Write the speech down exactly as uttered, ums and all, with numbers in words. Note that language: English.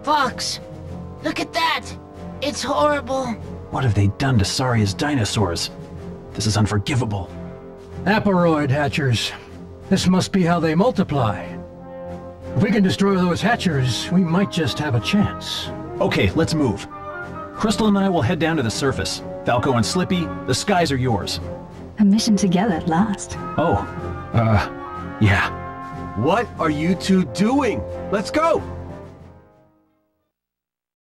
Fox, look at that! It's horrible. What have they done to Saria's dinosaurs? This is unforgivable. Aporoid hatchers. This must be how they multiply. If we can destroy those hatchers, we might just have a chance. Okay, let's move. Crystal and I will head down to the surface. Falco and Slippy, the skies are yours. A mission together at last. Oh, uh, yeah. What are you two doing? Let's go!